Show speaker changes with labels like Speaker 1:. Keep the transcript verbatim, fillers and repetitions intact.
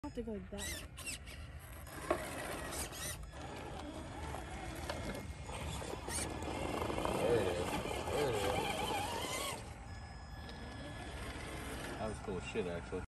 Speaker 1: I have to go back.
Speaker 2: There it is. There it is. That was cool shit, actually.